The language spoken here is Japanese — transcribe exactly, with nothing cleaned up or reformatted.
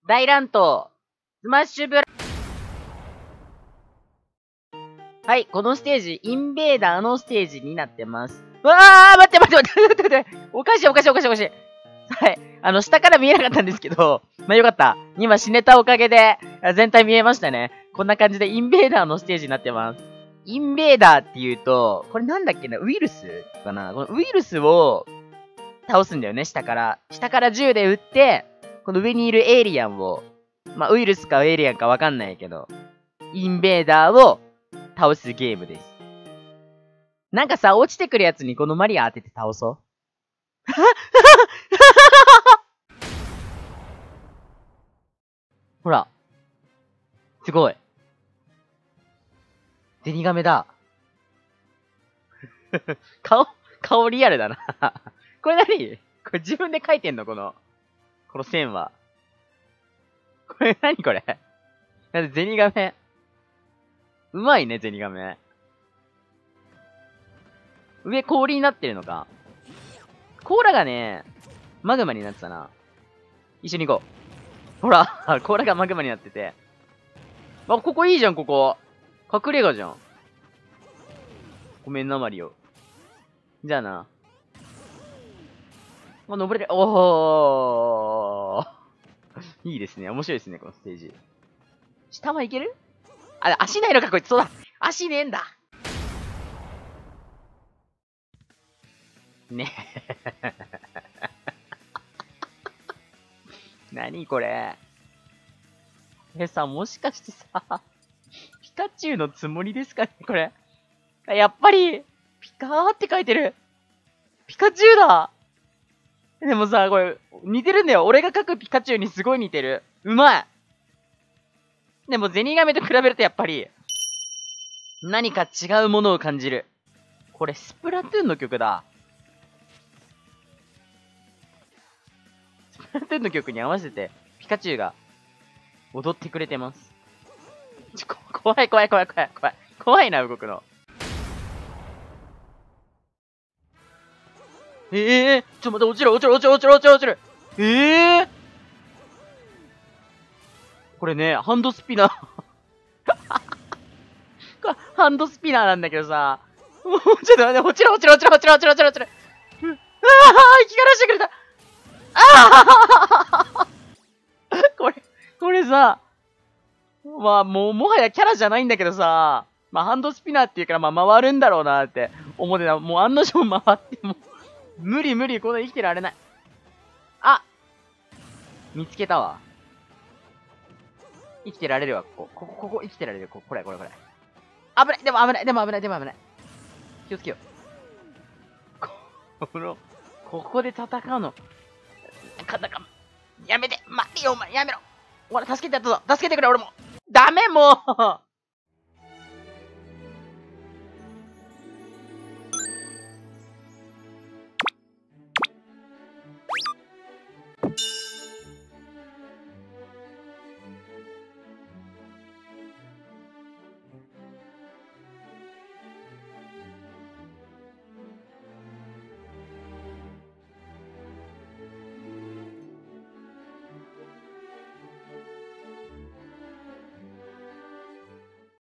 大乱闘スマッシュブラはい、このステージ、インベーダーのステージになってます。うわー待って待って待って待って待って、おかしいおかしいおかしいおかしい。はい。あの、下から見えなかったんですけど、まあ、よかった。今死ねたおかげで、全体見えましたね。こんな感じでインベーダーのステージになってます。インベーダーって言うと、これなんだっけな、ウイルスかな、このウイルスを倒すんだよね、下から。下から銃で撃って、この上にいるエイリアンを、まあ、ウイルスかエイリアンかわかんないけど、インベーダーを倒すゲームです。なんかさ、落ちてくるやつにこのマリア当てて倒そう。ほら。すごい。ゼニガメだ。顔、顔リアルだな。これ何これ自分で描いてんのこの、この線は。これ何これなんでゼニガメ。うまいね、ゼニガメ。上氷になってるのか。甲羅がね、マグマになってたな。一緒に行こう。ほら、甲羅がマグマになってて。あ、ここいいじゃん、ここ。隠れ家じゃん。ごめんな、マリオ。じゃあな。あ、登れる。おー。いいですね。面白いですね、このステージ。下はいける？あ、足ないのか、こいつ。そうだ。足ねえんだ。ねえ。何これ。え、さ、もしかしてさ、ピカチュウのつもりですかね、これ。やっぱり、ピカーって書いてる。ピカチュウだ。でもさ、これ、似てるんだよ。俺が描くピカチュウにすごい似てる。うまい。でも、ゼニガメと比べるとやっぱり、何か違うものを感じる。これ、スプラトゥーンの曲だ。スプラトゥーンの曲に合わせて、ピカチュウが、踊ってくれてます。ちょ、怖い怖い怖い怖い怖い。怖いな、動くの。ええー、ちょ、待って、落ちる落ちる落ちる落ちる落ちる落ちる。ええー、これね、ハンドスピナー。これ、ハンドスピナーなんだけどさ。もう、ちょっと待って、落ちる落ちる落ちる落ちる落ちる落ちる落ちる。うわあ、生き返してくれた。ああこれ、これさ、まあ、もう、もはやキャラじゃないんだけどさ、まあ、ハンドスピナーっていうから、まあ、回るんだろうなって思ってた。もう、案の定回っても、無理無理、こんな生きてられない。あ、見つけたわ。生きてられるわ、ここ。ここ、ここ、生きてられる。ここれ、これ、これ。危ない、でも危ない、でも危ない、でも危ない。気をつけよう。この、ここで戦うの。かたか、やめて、マリオ、お前、やめろ。俺、助けてやったぞ。助けてくれ、俺も。ダメ、もう